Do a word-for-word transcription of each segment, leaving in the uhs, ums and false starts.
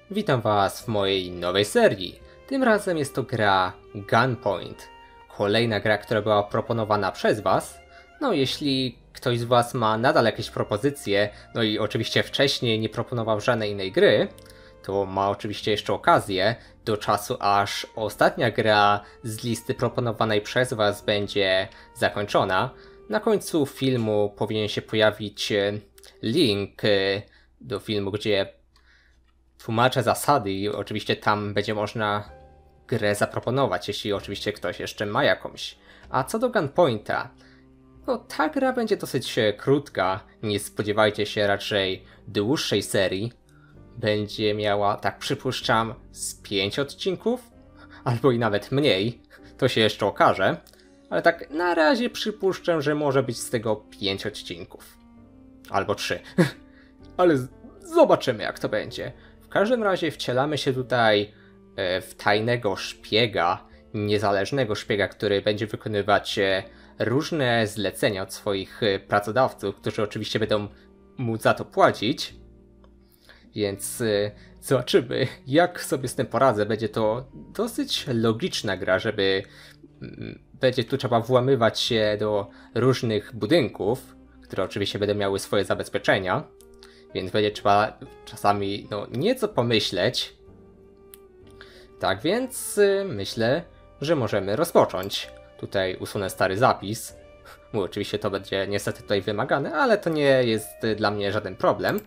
Witam Was w mojej nowej serii. Tym razem jest to gra Gunpoint. Kolejna gra, która była proponowana przez Was. No jeśli ktoś z Was ma nadal jakieś propozycje, no i oczywiście wcześniej nie proponował żadnej innej gry, to ma oczywiście jeszcze okazję do czasu, aż ostatnia gra z listy proponowanej przez Was będzie zakończona. Na końcu filmu powinien się pojawić link do filmu, gdzie tłumaczę zasady i oczywiście tam będzie można grę zaproponować, jeśli oczywiście ktoś jeszcze ma jakąś. A co do Gunpointa, no ta gra będzie dosyć krótka, nie spodziewajcie się raczej dłuższej serii. Będzie miała, tak przypuszczam, z pięć odcinków, albo i nawet mniej, to się jeszcze okaże. Ale tak na razie przypuszczam, że może być z tego pięć odcinków. Albo trzy. Ale z- zobaczymy jak to będzie. W każdym razie wcielamy się tutaj e, w tajnego szpiega, niezależnego szpiega, który będzie wykonywać e, różne zlecenia od swoich e, pracodawców, którzy oczywiście będą mu za to płacić. Więc e, zobaczymy, jak sobie z tym poradzę. Będzie to dosyć logiczna gra, żeby mm, będzie tu trzeba włamywać się do różnych budynków, które oczywiście będą miały swoje zabezpieczenia. Więc będzie trzeba czasami no, nieco pomyśleć. Tak więc y, myślę, że możemy rozpocząć. Tutaj usunę stary zapis. Bo oczywiście to będzie niestety tutaj wymagane, ale to nie jest y, dla mnie żaden problem.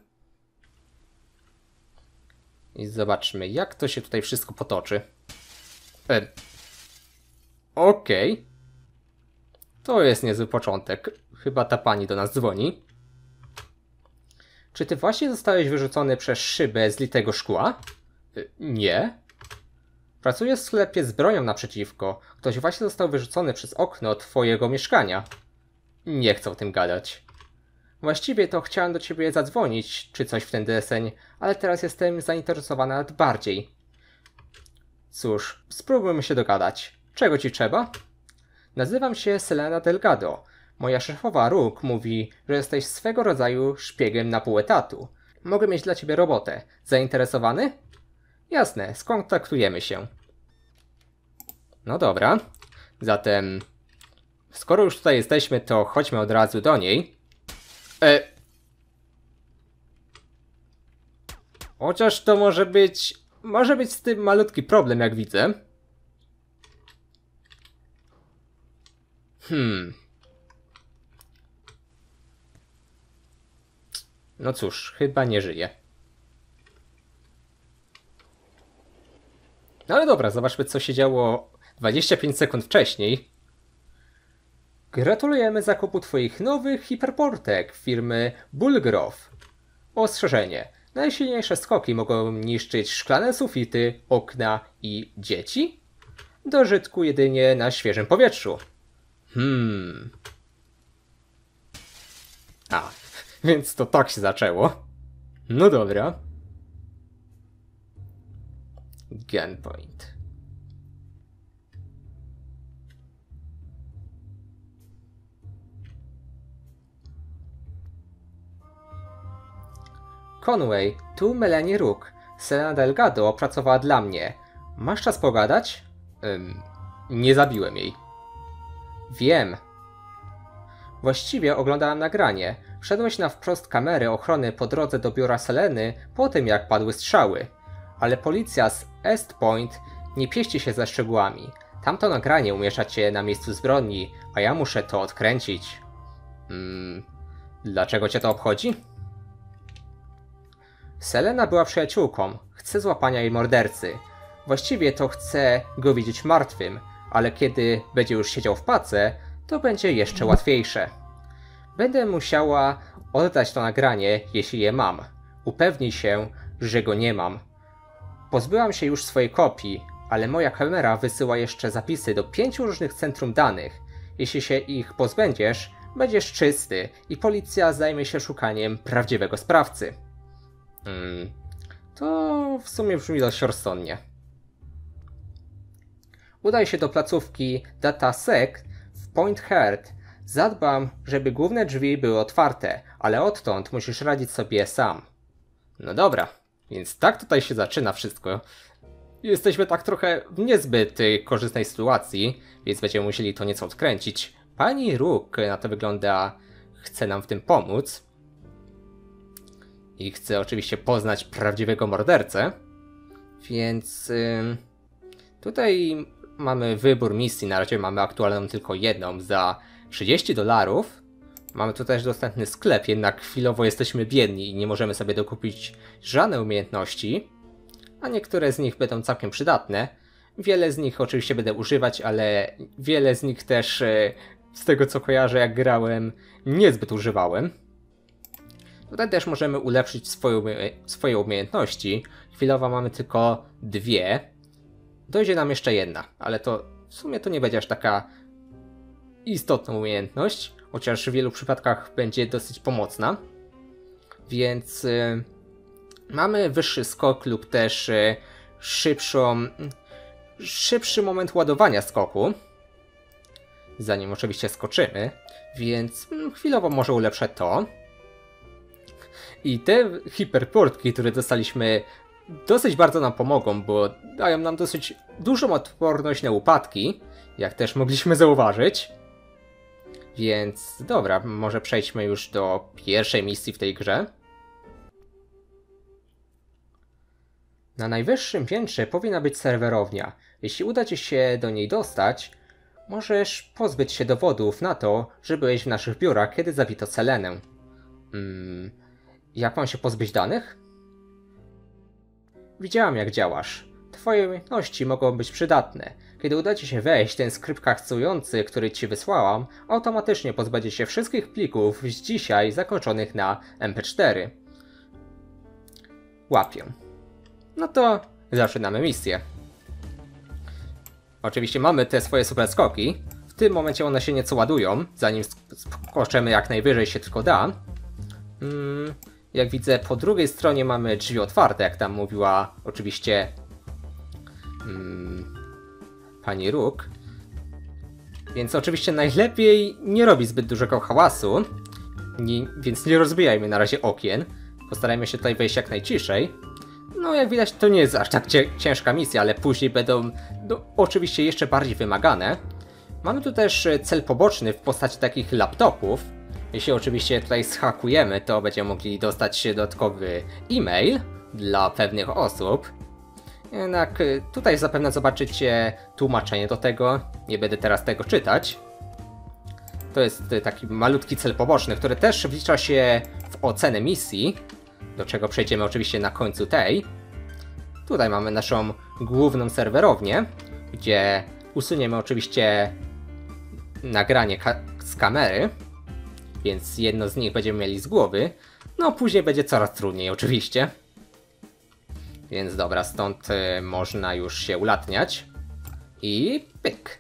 I zobaczmy, jak to się tutaj wszystko potoczy. E, Okej. Okay. To jest niezły początek. Chyba ta pani do nas dzwoni. Czy ty właśnie zostałeś wyrzucony przez szybę z litego szkła? Y, nie. Pracuję w sklepie z bronią naprzeciwko. Ktoś właśnie został wyrzucony przez okno twojego mieszkania. Nie chcę o tym gadać. Właściwie to chciałem do ciebie zadzwonić, czy coś w ten deseń, ale teraz jestem zainteresowana nawet bardziej. Cóż, spróbujmy się dogadać. Czego ci trzeba? Nazywam się Selena Delgado. Moja szefowa Rook mówi, że jesteś swego rodzaju szpiegiem na pół etatu. Mogę mieć dla ciebie robotę. Zainteresowany? Jasne, skontaktujemy się. No dobra. Zatem, skoro już tutaj jesteśmy, to chodźmy od razu do niej. E... Chociaż to może być... Może być z tym malutki problem, jak widzę. Hmm... No cóż, chyba nie żyje. No ale dobra, zobaczmy co się działo dwadzieścia pięć sekund wcześniej. Gratulujemy zakupu twoich nowych hiperportek firmy Bulgrow. Ostrzeżenie. Najsilniejsze skoki mogą niszczyć szklane sufity, okna i dzieci? Do użytku jedynie na świeżym powietrzu. Hmm... A... Więc to tak się zaczęło. No dobra. Gunpoint. Conway, tu Melanie Rook. Selena Delgado opracowała dla mnie. Masz czas pogadać? Ym, nie zabiłem jej. Wiem. Właściwie oglądałem nagranie. Wszedłeś na wprost kamery ochrony po drodze do biura Seleny po tym jak padły strzały. Ale policja z East Point nie pieści się ze szczegółami. Tamto nagranie umieszcza cię na miejscu zbrodni, a ja muszę to odkręcić. Hmm... Dlaczego cię to obchodzi? Selena była przyjaciółką. Chce złapania jej mordercy. Właściwie to chce go widzieć martwym, ale kiedy będzie już siedział w pace, to będzie jeszcze łatwiejsze. Będę musiała oddać to nagranie, jeśli je mam. Upewnij się, że go nie mam. Pozbyłam się już swojej kopii, ale moja kamera wysyła jeszcze zapisy do pięciu różnych centrum danych. Jeśli się ich pozbędziesz, będziesz czysty i policja zajmie się szukaniem prawdziwego sprawcy. Hmm, to w sumie brzmi dość rozsądnie. Udaj się do placówki DataSec w Point Heart. Zadbam, żeby główne drzwi były otwarte, ale odtąd musisz radzić sobie sam. No dobra, Więc tak tutaj się zaczyna wszystko. Jesteśmy tak trochę w niezbyt korzystnej sytuacji, więc będziemy musieli to nieco odkręcić. Pani Rook, na to wygląda, chce nam w tym pomóc. I chce oczywiście poznać prawdziwego mordercę. Więc yy, tutaj mamy wybór misji. Na razie mamy aktualną tylko jedną za trzydzieści dolarów. Mamy tu też dostępny sklep, jednak chwilowo jesteśmy biedni i nie możemy sobie dokupić żadnej umiejętności. A niektóre z nich będą całkiem przydatne. Wiele z nich oczywiście będę używać, ale wiele z nich też, yy, z tego co kojarzę jak grałem, niezbyt używałem. Tutaj też możemy ulepszyć swoje, swoje umiejętności. Chwilowo mamy tylko dwie. Dojdzie nam jeszcze jedna, ale to w sumie to nie będzie aż taka istotna umiejętność, chociaż w wielu przypadkach będzie dosyć pomocna. Więc y, mamy wyższy skok lub też y, szybszą, szybszy moment ładowania skoku. Zanim oczywiście skoczymy, więc y, chwilowo może ulepszę to. I te hiperportki, które dostaliśmy, dosyć bardzo nam pomogą, bo dają nam dosyć dużą odporność na upadki, jak też mogliśmy zauważyć. Więc dobra, może przejdźmy już do pierwszej misji w tej grze. Na najwyższym piętrze powinna być serwerownia. Jeśli uda ci się do niej dostać, możesz pozbyć się dowodów na to, że byłeś w naszych biurach, kiedy zabito Selenę. Hmm... Jak mam się pozbyć danych? Widziałam jak działasz. Twoje umiejętności mogą być przydatne. Kiedy uda ci się wejść ten skrypt kaksujący, który ci wysłałam, automatycznie pozbędzie się wszystkich plików z dzisiaj zakończonych na M P cztery. Łapię. No to zaczynamy misję. Oczywiście mamy te swoje super skoki. W tym momencie one się nieco ładują, zanim skoczymy jak najwyżej się tylko da. Hmm... Jak widzę, po drugiej stronie mamy drzwi otwarte, jak tam mówiła oczywiście hmm, pani Rook. Więc oczywiście najlepiej nie robi zbyt dużego hałasu, nie, więc nie rozbijajmy na razie okien. Postarajmy się tutaj wejść jak najciszej. No jak widać to nie jest aż tak ciężka misja, ale później będą no, oczywiście jeszcze bardziej wymagane. Mamy tu też cel poboczny w postaci takich laptopów. Jeśli oczywiście tutaj zhakujemy, to będziemy mogli dostać dodatkowy e-mail dla pewnych osób. Jednak tutaj zapewne zobaczycie tłumaczenie do tego. Nie będę teraz tego czytać. To jest taki malutki cel poboczny, który też wlicza się w ocenę misji, do czego przejdziemy oczywiście na końcu tej. Tutaj mamy naszą główną serwerownię, gdzie usuniemy oczywiście nagranie ka z kamery. Więc jedno z nich będziemy mieli z głowy. No później będzie coraz trudniej oczywiście. Więc dobra, stąd y, można już się ulatniać. I pyk.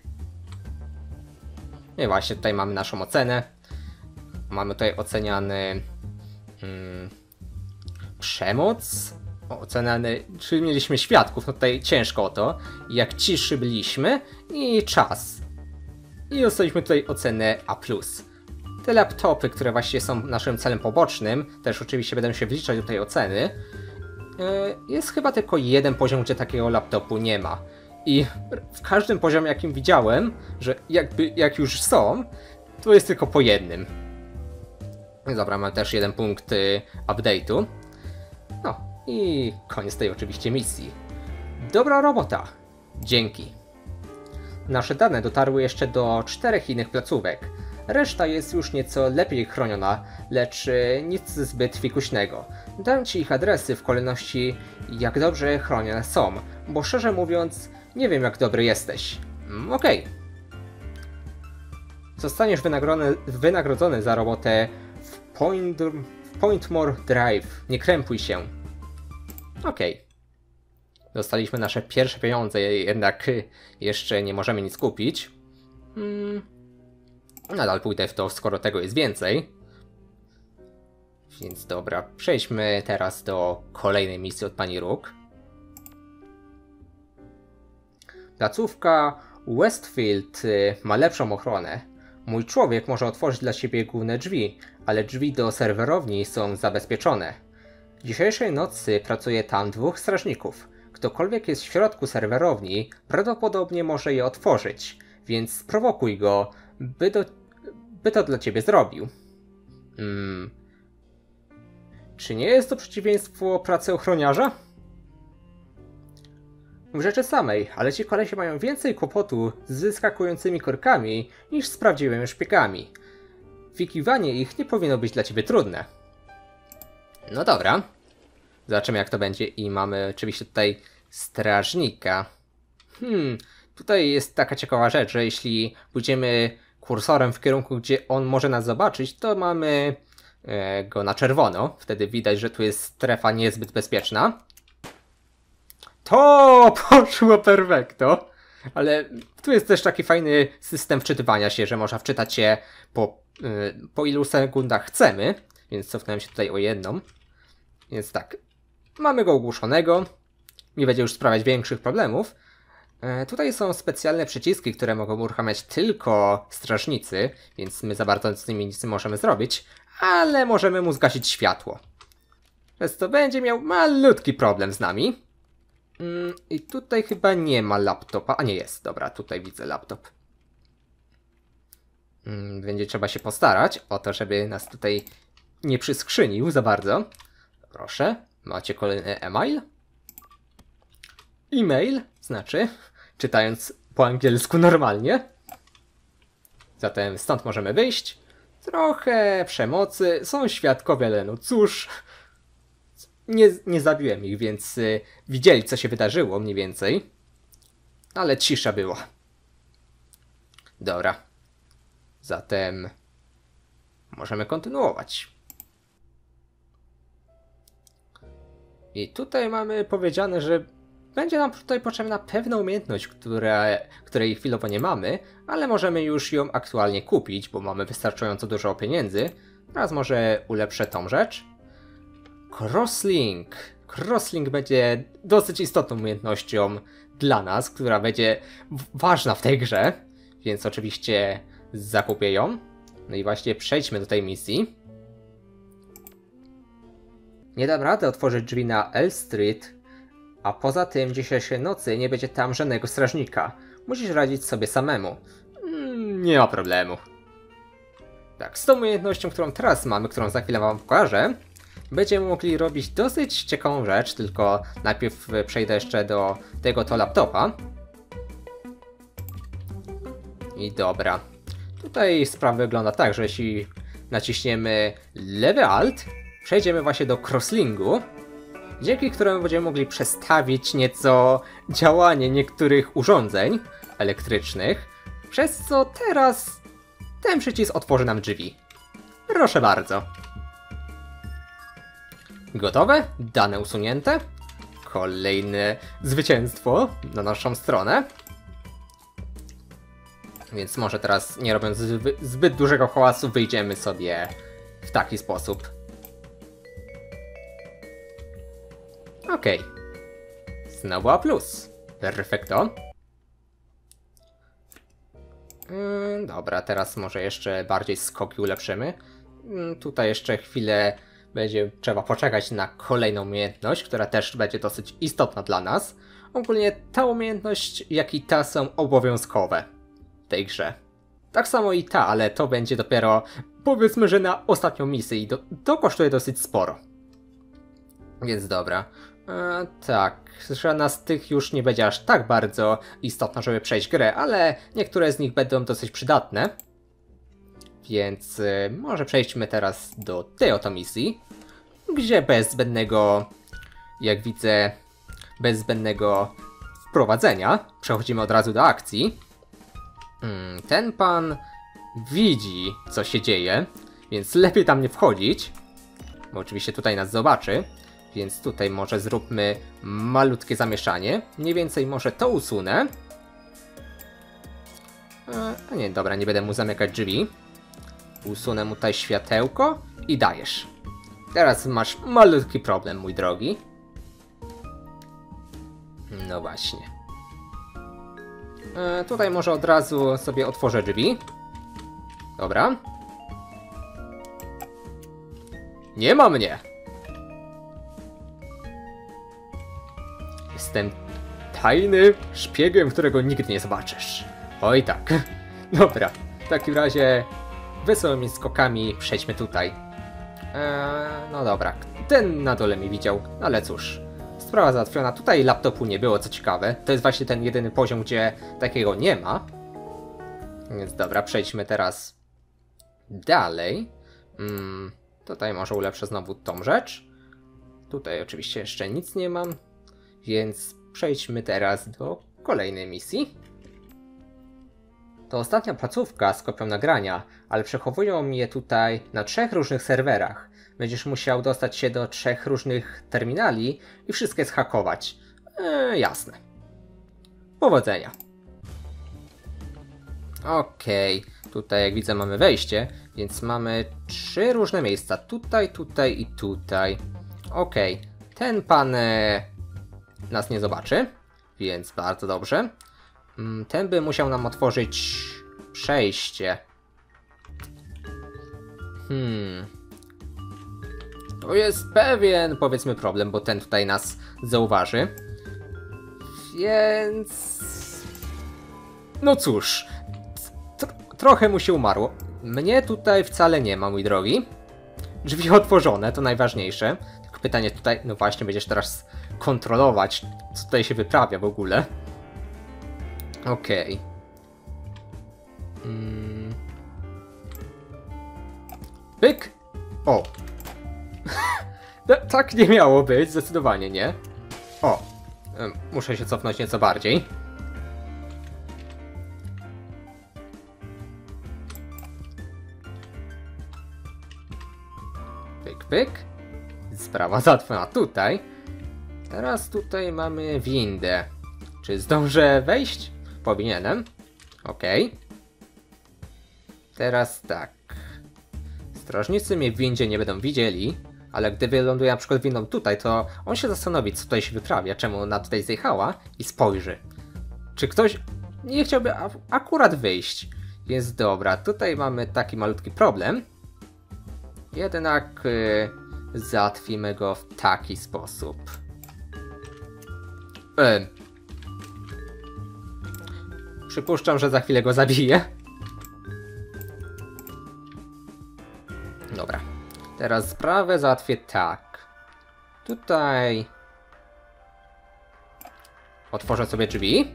I właśnie tutaj mamy naszą ocenę. Mamy tutaj oceniany hmm, przemoc. Oceniany, czyli mieliśmy świadków, no tutaj ciężko o to. Jak ciszy byliśmy i czas. I dostaliśmy tutaj ocenę A plus. Te laptopy, które właśnie są naszym celem pobocznym, też oczywiście będą się wliczać do tej oceny. Jest chyba tylko jeden poziom, gdzie takiego laptopu nie ma. I w każdym poziomie, jakim widziałem, że jakby jak już są, to jest tylko po jednym. Dobra, mam też jeden punkt update'u. No i koniec tej oczywiście misji. Dobra robota. Dzięki. Nasze dane dotarły jeszcze do czterech innych placówek. Reszta jest już nieco lepiej chroniona, lecz nic zbyt fikuśnego. Dam ci ich adresy w kolejności jak dobrze chronione są, bo szczerze mówiąc nie wiem jak dobry jesteś. Mm, Okej. Okay. Zostaniesz wynagrodzony, wynagrodzony za robotę w, Point, w Pointmore Drive. Nie krępuj się. Okej. Okay. Dostaliśmy nasze pierwsze pieniądze, jednak jeszcze nie możemy nic kupić. Hmm. Nadal pójdę w to, skoro tego jest więcej. Więc dobra, przejdźmy teraz do kolejnej misji od pani Rook. Placówka Westfield ma lepszą ochronę. Mój człowiek może otworzyć dla siebie główne drzwi, ale drzwi do serwerowni są zabezpieczone. Dzisiejszej nocy pracuje tam dwóch strażników. Ktokolwiek jest w środku serwerowni, prawdopodobnie może je otworzyć, więc sprowokuj go, by, do, by to dla ciebie zrobił. Hmm. Czy nie jest to przeciwieństwo pracy ochroniarza? W rzeczy samej, ale ci kolesie mają więcej kłopotu z wyskakującymi korkami niż z prawdziwymi szpiegami. Wykiwanie ich nie powinno być dla ciebie trudne. No dobra. Zobaczymy jak to będzie i mamy oczywiście tutaj strażnika. Hmm, tutaj jest taka ciekawa rzecz, że jeśli pójdziemy kursorem w kierunku, gdzie on może nas zobaczyć, to mamy e, go na czerwono. Wtedy widać, że tu jest strefa niezbyt bezpieczna. To poszło perfekto. Ale tu jest też taki fajny system wczytywania się, że można wczytać się po, yy, po ilu sekundach chcemy. Więc cofnąłem się tutaj o jedną. Więc tak, mamy go ogłuszonego. Nie będzie już sprawiać większych problemów. Yy, tutaj są specjalne przyciski, które mogą uruchamiać tylko strażnicy, więc my za bardzo z nimi nic nie możemy zrobić. Ale możemy mu zgasić światło. Przez to będzie miał malutki problem z nami. Mm, I tutaj chyba nie ma laptopa. A nie jest, dobra, tutaj widzę laptop. Mm, będzie trzeba się postarać o to, żeby nas tutaj nie przyskrzynił za bardzo. Proszę, macie kolejny e-mail. E-mail, znaczy, czytając po angielsku normalnie. Zatem stąd możemy wyjść. Trochę przemocy, są świadkowie, ale no cóż... Nie, nie zabiłem ich, więc y, widzieli, co się wydarzyło mniej więcej. Ale cisza była. Dobra. Zatem możemy kontynuować. I tutaj mamy powiedziane, że będzie nam tutaj potrzebna pewna umiejętność, która, której chwilowo nie mamy, ale możemy już ją aktualnie kupić, bo mamy wystarczająco dużo pieniędzy. Teraz może ulepszę tą rzecz. Crosslink. Crosslink będzie dosyć istotną umiejętnością dla nas, która będzie ważna w tej grze, więc oczywiście zakupię ją. No i właśnie przejdźmy do tej misji. Nie dam rady otworzyć drzwi na L Street, a poza tym dzisiejszej nocy nie będzie tam żadnego strażnika. Musisz radzić sobie samemu. Mm, nie ma problemu. Tak, z tą umiejętnością, którą teraz mamy, którą za chwilę wam pokażę, będziemy mogli robić dosyć ciekawą rzecz, tylko najpierw przejdę jeszcze do tego to laptopa. I dobra. Tutaj sprawa wygląda tak, że jeśli naciśniemy lewy alt, przejdziemy właśnie do crosslingu, dzięki któremu będziemy mogli przestawić nieco działanie niektórych urządzeń elektrycznych, przez co teraz ten przycisk otworzy nam drzwi. Proszę bardzo. Gotowe? Dane usunięte? Kolejne zwycięstwo na naszą stronę. Więc może teraz, nie robiąc zby, zbyt dużego hałasu, wyjdziemy sobie w taki sposób. Okej. Okay. Znowu A plus. Perfekto. Yy, dobra, teraz może jeszcze bardziej skoki ulepszymy. Yy, tutaj jeszcze chwilę będzie trzeba poczekać na kolejną umiejętność, która też będzie dosyć istotna dla nas. Ogólnie ta umiejętność, jak i ta są obowiązkowe w tej grze. Tak samo i ta, ale to będzie dopiero, powiedzmy, że na ostatnią misję i do, to kosztuje dosyć sporo. Więc dobra. E, tak, żadna z tych już nie będzie aż tak bardzo istotna, żeby przejść grę, ale niektóre z nich będą dosyć przydatne. Więc y, może przejdźmy teraz do tej oto misji, gdzie bez zbędnego, jak widzę, bez zbędnego wprowadzenia przechodzimy od razu do akcji. Hmm, ten pan widzi, co się dzieje, więc lepiej tam nie wchodzić, bo oczywiście tutaj nas zobaczy, więc tutaj może zróbmy malutkie zamieszanie. Mniej więcej może to usunę. E, a nie, dobra, nie będę mu zamykać drzwi. Usunę mu tutaj światełko i dajesz. Teraz masz malutki problem, mój drogi. No właśnie. E, tutaj może od razu sobie otworzę drzwi. Dobra. Nie ma mnie. Jestem tajny szpiegiem, którego nigdy nie zobaczysz. Oj tak. Dobra, w takim razie wesołymi skokami przejdźmy tutaj. Eee, no dobra, ten na dole mi widział, ale cóż. Sprawa załatwiona. Tutaj laptopu nie było, co ciekawe. To jest właśnie ten jedyny poziom, gdzie takiego nie ma. Więc dobra, przejdźmy teraz dalej. Hmm, tutaj może ulepszę znowu tą rzecz. Tutaj oczywiście jeszcze nic nie mam. Więc przejdźmy teraz do kolejnej misji. To ostatnia placówka z kopią nagrania, ale przechowują je tutaj na trzech różnych serwerach. Będziesz musiał dostać się do trzech różnych terminali i wszystkie zhakować. Eee, jasne. Powodzenia. Okej, okay. Tutaj jak widzę mamy wejście, więc mamy trzy różne miejsca. Tutaj, tutaj i tutaj. Okej, okay. Ten pan e, nas nie zobaczy, więc bardzo dobrze. Ten by musiał nam otworzyć przejście. Hmm. To jest pewien, powiedzmy, problem, bo ten tutaj nas zauważy. Więc... No cóż. Tr trochę mu się umarło. Mnie tutaj wcale nie ma, mój drogi. Drzwi otworzone, to najważniejsze. Tylko pytanie tutaj, no właśnie, będziesz teraz kontrolować, co tutaj się wyprawia w ogóle. Okej. Okay. Hmm. Pyk! O! Tak nie miało być, zdecydowanie nie. O! Muszę się cofnąć nieco bardziej. Pyk, pyk. Sprawa załatwiona tutaj. Teraz tutaj mamy windę. Czy zdążę wejść? Powinienem. Okej. Okay. Teraz tak. Strażnicy mnie w windzie nie będą widzieli, ale gdy wyląduję na przykład windą tutaj, to on się zastanowi, co tutaj się wyprawia, czemu ona tutaj zjechała i spojrzy. Czy ktoś nie chciałby akurat wyjść? Więc dobra, tutaj mamy taki malutki problem. Jednak yy, załatwimy go w taki sposób. Yy. Przypuszczam, że za chwilę go zabiję. Dobra. Teraz sprawę załatwię tak. Tutaj... Otworzę sobie drzwi.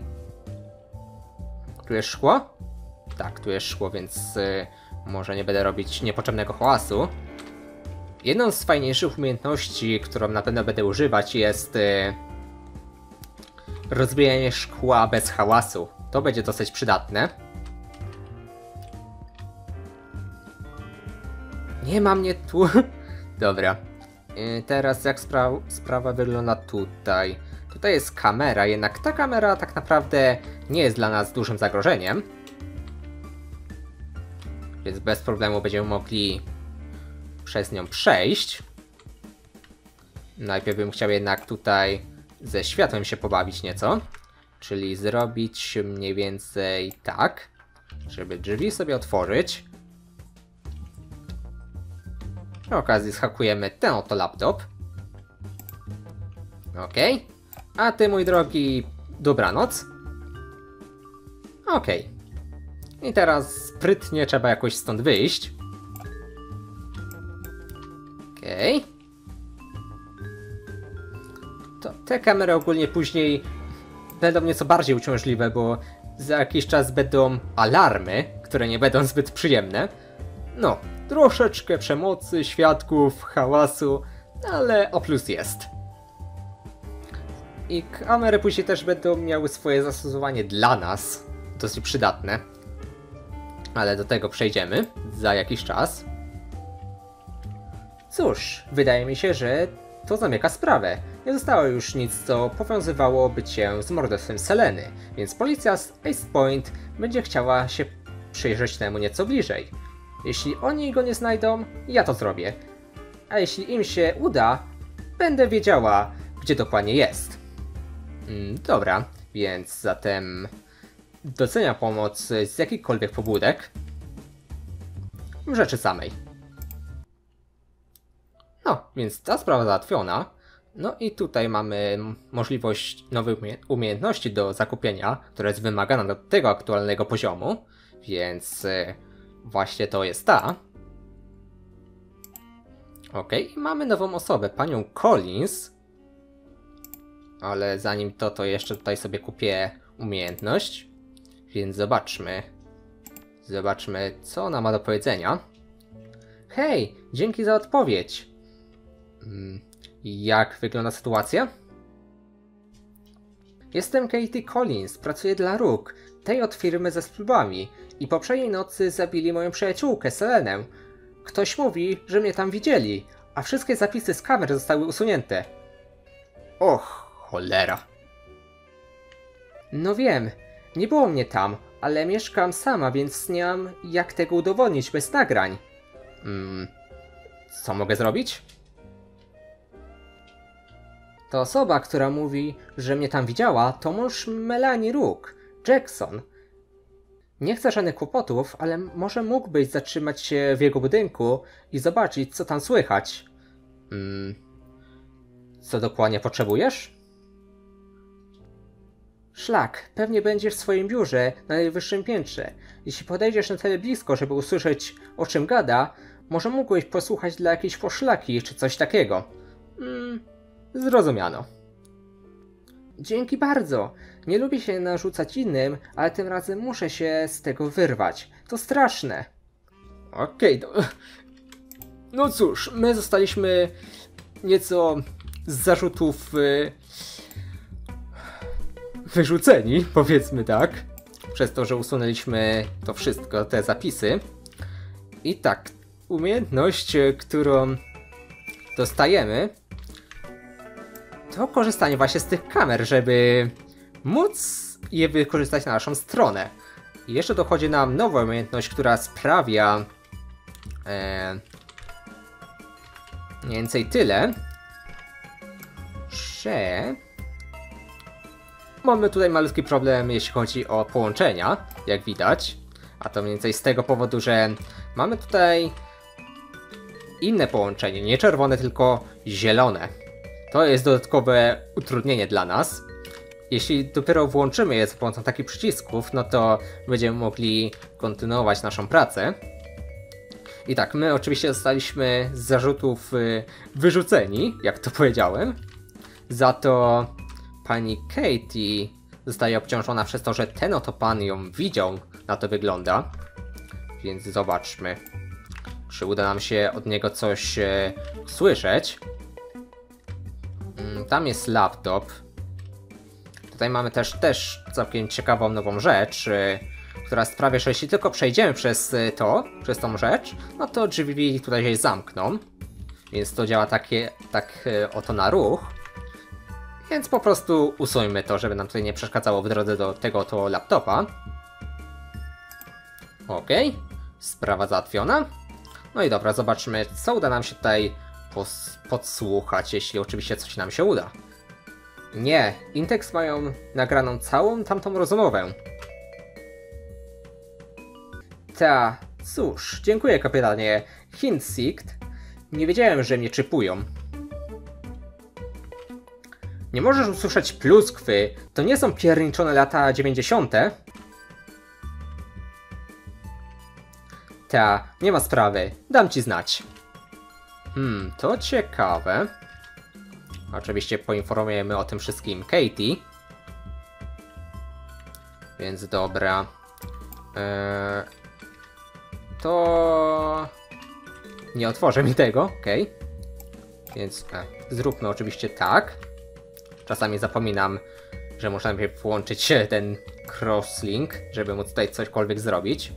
Tu jest szkło? Tak, tu jest szkło, więc y, może nie będę robić niepotrzebnego hałasu. Jedną z fajniejszych umiejętności, którą na pewno będę używać, jest y, rozbijanie szkła bez hałasu. To będzie dosyć przydatne. Nie ma mnie tu. Dobra. Yy, teraz jak spra sprawa wygląda tutaj. Tutaj jest kamera, jednak ta kamera tak naprawdę nie jest dla nas dużym zagrożeniem. Więc bez problemu będziemy mogli przez nią przejść. Najpierw bym chciał jednak tutaj ze światłem się pobawić nieco. Czyli zrobić mniej więcej tak, żeby drzwi sobie otworzyć. Przy okazji zhakujemy ten oto laptop. Ok. A ty, mój drogi, dobranoc. Ok. I teraz sprytnie trzeba jakoś stąd wyjść. Ok. To te kamery ogólnie później będą nieco bardziej uciążliwe, bo za jakiś czas będą alarmy, które nie będą zbyt przyjemne. No, troszeczkę przemocy, świadków, hałasu, ale o plus jest. I kamery później też będą miały swoje zastosowanie dla nas, dosyć przydatne. Ale do tego przejdziemy za jakiś czas. Cóż, wydaje mi się, że to zamyka sprawę. Nie zostało już nic, co powiązywałoby cię z morderstwem Seleny, więc policja z East Point będzie chciała się przyjrzeć temu nieco bliżej. Jeśli oni go nie znajdą, ja to zrobię. A jeśli im się uda, będę wiedziała, gdzie dokładnie jest. Mm, dobra, więc zatem doceniam pomoc z jakichkolwiek pobudek w rzeczy samej. No, więc ta sprawa załatwiona. No i tutaj mamy możliwość nowych umiejętności do zakupienia, która jest wymagana do tego aktualnego poziomu, więc właśnie to jest ta. Ok, mamy nową osobę, panią Collins. Ale zanim to, to jeszcze tutaj sobie kupię umiejętność. Więc zobaczmy. Zobaczmy, co ona ma do powiedzenia. Hej, dzięki za odpowiedź. Hmm, jak wygląda sytuacja? Jestem Katie Collins, pracuję dla Rook, tej od firmy ze spróbami. I poprzedniej nocy zabili moją przyjaciółkę, Selenę. Ktoś mówi, że mnie tam widzieli, a wszystkie zapisy z kamer zostały usunięte. Och, cholera. No wiem, nie było mnie tam, ale mieszkam sama, więc nie mam jak tego udowodnić bez nagrań. Hmm, co mogę zrobić? Ta osoba, która mówi, że mnie tam widziała, to mąż Melanie Rook, Jackson. Nie chcę żadnych kłopotów, ale może mógłbyś zatrzymać się w jego budynku i zobaczyć, co tam słychać. Hmm. Co dokładnie potrzebujesz? Szlak, pewnie będziesz w swoim biurze na najwyższym piętrze. Jeśli podejdziesz na tyle blisko, żeby usłyszeć, o czym gada, może mógłbyś posłuchać dla jakiejś poszlaki czy coś takiego. Hmm. Zrozumiano. Dzięki bardzo. Nie lubię się narzucać innym, ale tym razem muszę się z tego wyrwać. To straszne. Okej, okay, to... No cóż, my zostaliśmy nieco z zarzutów y... wyrzuceni, powiedzmy tak. Przez to, że usunęliśmy to wszystko, te zapisy. I tak, umiejętność, którą dostajemy, to korzystanie właśnie z tych kamer, żeby móc je wykorzystać na naszą stronę. I jeszcze dochodzi nam nowa umiejętność, która sprawia e, mniej więcej tyle, że mamy tutaj malutki problem, jeśli chodzi o połączenia, jak widać. A to mniej więcej z tego powodu, że mamy tutaj inne połączenie, nie czerwone, tylko zielone. To jest dodatkowe utrudnienie dla nas. Jeśli dopiero włączymy je za pomocą takich przycisków, no to będziemy mogli kontynuować naszą pracę. I tak, my oczywiście zostaliśmy z zarzutów y, wyrzuceni, jak to powiedziałem. Za to pani Katie zostaje obciążona przez to, że ten oto pan ją widział, na to wygląda. Więc zobaczmy, czy uda nam się od niego coś y, słyszeć. Tam jest laptop. Tutaj mamy też, też całkiem ciekawą nową rzecz, yy, która sprawia, że jeśli tylko przejdziemy przez to, przez tą rzecz, no to drzwi tutaj się zamkną. Więc to działa takie, tak yy, oto na ruch. Więc po prostu usuńmy to, żeby nam tutaj nie przeszkadzało w drodze do tego oto laptopa. Ok, sprawa załatwiona. No i dobra, zobaczmy, co uda nam się tutaj podsłuchać, jeśli oczywiście coś nam się uda. Nie, Intex mają nagraną całą tamtą rozmowę. Ta, cóż, dziękuję kapitanie Hinsicht. Nie wiedziałem, że mnie czypują. Nie możesz usłyszeć pluskwy, to nie są pierniczone lata dziewięćdziesiąte. Ta, nie ma sprawy, dam ci znać. Hmm, to ciekawe. Oczywiście poinformujemy o tym wszystkim Katie. Więc dobra. Eee, to... Nie otworzę mi tego, okej. Okay. Więc e, zróbmy oczywiście tak. Czasami zapominam, że muszę najpierw włączyć ten crosslink, żeby móc tutaj cośkolwiek zrobić.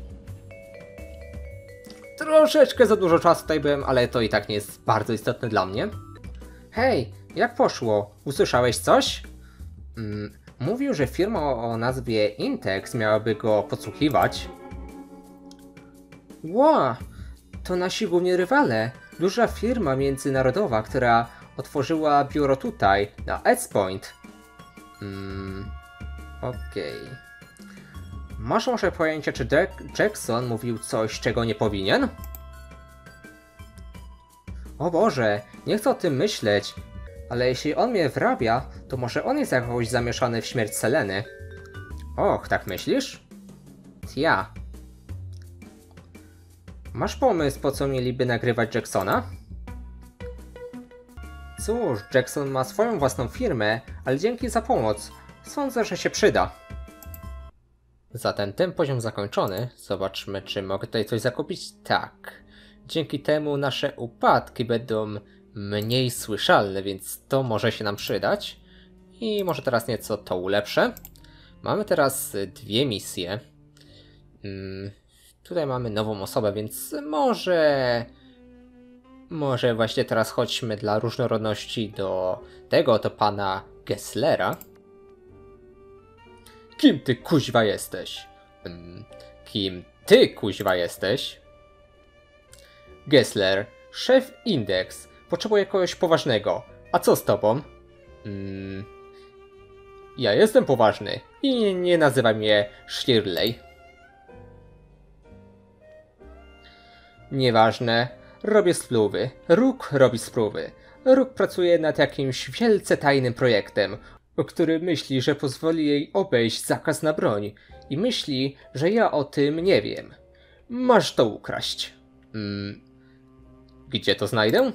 Troszeczkę za dużo czasu tutaj byłem, ale to i tak nie jest bardzo istotne dla mnie. Hej, jak poszło? Usłyszałeś coś? Mm, mówił, że firma o nazwie Intex miałaby go podsłuchiwać. Ła, to nasi główni rywale. Duża firma międzynarodowa, która otworzyła biuro tutaj, na Edspoint. Mm, okej. Okay. Masz może pojęcie, czy Jack Jackson mówił coś, czego nie powinien? O Boże, nie chcę o tym myśleć. Ale jeśli on mnie wrabia, to może on jest jakoś zamieszany w śmierć Seleny. Och, tak myślisz? Ja. Masz pomysł, po co mieliby nagrywać Jacksona? Cóż, Jackson ma swoją własną firmę, ale dzięki za pomoc. Sądzę, że się przyda. Zatem ten poziom zakończony. Zobaczmy, czy mogę tutaj coś zakupić. Tak. Dzięki temu nasze upadki będą mniej słyszalne, więc to może się nam przydać. I może teraz nieco to ulepszę. Mamy teraz dwie misje. Hmm, tutaj mamy nową osobę, więc może... Może właśnie teraz chodźmy dla różnorodności do tego oto pana Gesslera. Kim ty kuźwa jesteś? Hmm, kim ty kuźwa jesteś? Gessler, szef Index. Potrzebuję kogoś poważnego. A co z tobą? Hmm, ja jestem poważny i nie nazywaj mnie Shirley. Nieważne. Robię spluwy. Rook robi spluwy. Rook pracuje nad jakimś wielce tajnym projektem, o którym myśli, że pozwoli jej obejść zakaz na broń. I myśli, że ja o tym nie wiem. Masz to ukraść. Hmm. Gdzie to znajdę?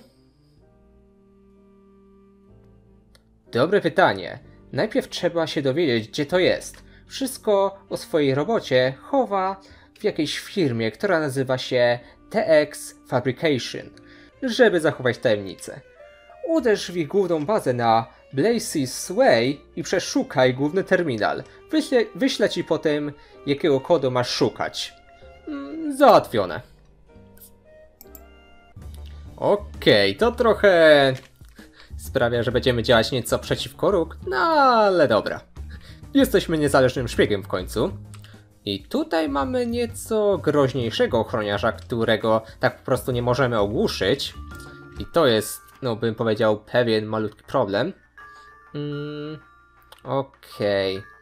Dobre pytanie. Najpierw trzeba się dowiedzieć, gdzie to jest. Wszystko o swojej robocie chowa w jakiejś firmie, która nazywa się T X Fabrication, żeby zachować tajemnicę. Uderz w ich główną bazę na Blazes Way i przeszukaj główny terminal. Wyślę, wyślę ci potem, jakiego kodu masz szukać. Mm, załatwione. Okej, okay, to trochę sprawia, że będziemy działać nieco przeciwko Rook, no ale dobra. Jesteśmy niezależnym szpiegiem w końcu. I tutaj mamy nieco groźniejszego ochroniarza, którego tak po prostu nie możemy ogłuszyć. I to jest, no bym powiedział, pewien malutki problem. Mm, Okej. Okay.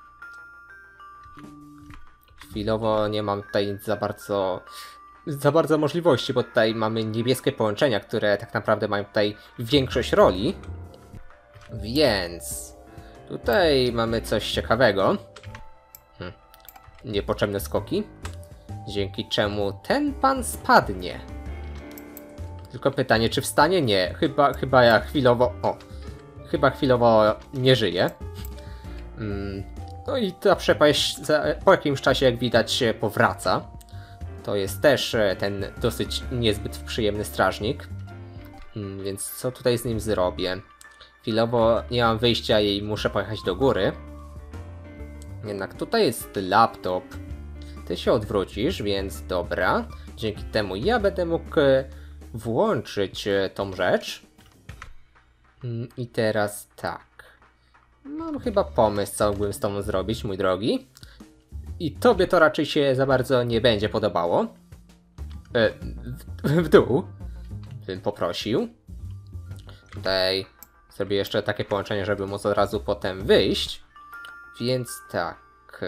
Chwilowo nie mam tutaj nic za bardzo... za bardzo możliwości, bo tutaj mamy niebieskie połączenia, które tak naprawdę mają tutaj większość roli. Więc... tutaj mamy coś ciekawego. Hm. Niepotrzebne skoki. Dzięki czemu ten pan spadnie. Tylko pytanie, czy wstanie? Nie. Chyba, chyba ja chwilowo... O! Chyba chwilowo nie żyje. Hmm. No i ta przepaść po jakimś czasie, jak widać, powraca. To jest też ten dosyć niezbyt przyjemny strażnik. Hmm, więc co tutaj z nim zrobię? Chwilowo nie mam wyjścia i muszę pojechać do góry. Jednak tutaj jest laptop. Ty się odwrócisz, więc dobra. Dzięki temu ja będę mógł włączyć tą rzecz. I teraz tak. Mam chyba pomysł, co mógłbym z tobą zrobić, mój drogi. I tobie to raczej się za bardzo nie będzie podobało. E, w, w dół bym poprosił. Tutaj zrobię jeszcze takie połączenie, żeby móc od razu potem wyjść. Więc tak.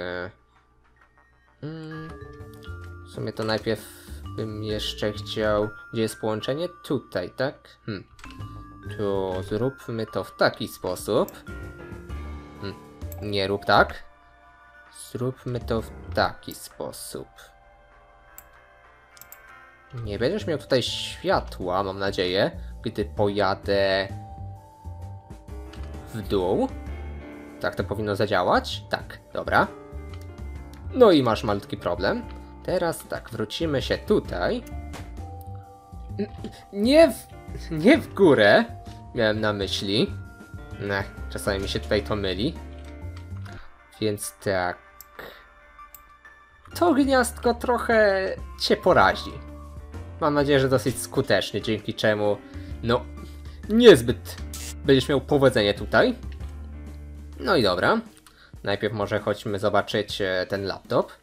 Hmm, w sumie to najpierw bym jeszcze chciał... Gdzie jest połączenie? Tutaj, tak? Hmm. To zróbmy to w taki sposób. Hmm. Nie rób tak. Zróbmy to w taki sposób. Nie będziesz miał tutaj światła, mam nadzieję, gdy pojadę w dół. Tak to powinno zadziałać? Tak, dobra. No i masz malutki problem. Teraz tak, wrócimy się tutaj. Nie w, nie w górę miałem na myśli. Ne, czasami mi się tutaj to myli. Więc tak. To gniazdko trochę cię porazi. Mam nadzieję, że dosyć skutecznie, dzięki czemu, no, niezbyt będziesz miał powodzenie tutaj. No i dobra. Najpierw może chodźmy zobaczyć ten laptop.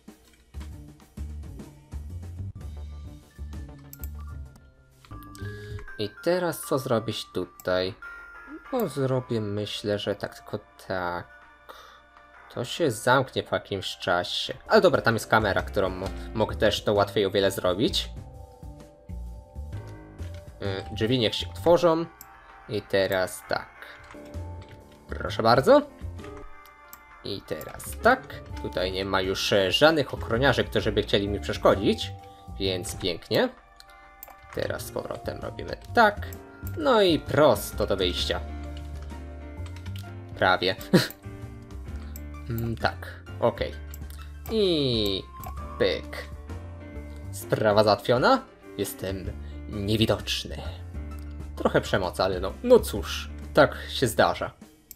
I teraz co zrobić tutaj? No zrobię, myślę, że tak, tylko tak. To się zamknie po jakimś czasie. Ale dobra, tam jest kamera, którą mogę też to łatwiej o wiele zrobić. Yy, drzwi niech się otworzą. I teraz tak. Proszę bardzo. I teraz tak. Tutaj nie ma już e, żadnych ochroniarzy, którzy by chcieli mi przeszkodzić. Więc pięknie. Teraz z powrotem robimy tak. No i prosto do wyjścia. Prawie. mm, tak, okej. Okay. I pyk. Sprawa załatwiona. Jestem niewidoczny. Trochę przemocy, ale no, no cóż, tak się zdarza.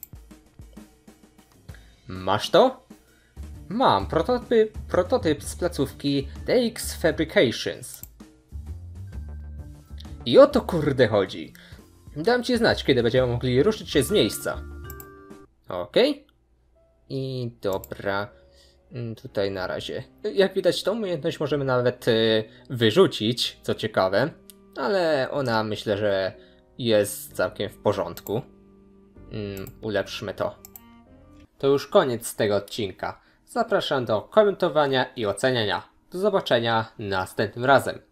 Masz to? Mam prototyp, prototyp z placówki D X Fabrications. I o to kurde chodzi. Dam ci znać, kiedy będziemy mogli ruszyć się z miejsca. Okej. Okay. I dobra. Tutaj na razie. Jak widać, tą umiejętność możemy nawet y, wyrzucić, co ciekawe. Ale ona myślę, że jest całkiem w porządku. Mm, ulepszmy to. To już koniec tego odcinka. Zapraszam do komentowania i oceniania. Do zobaczenia następnym razem.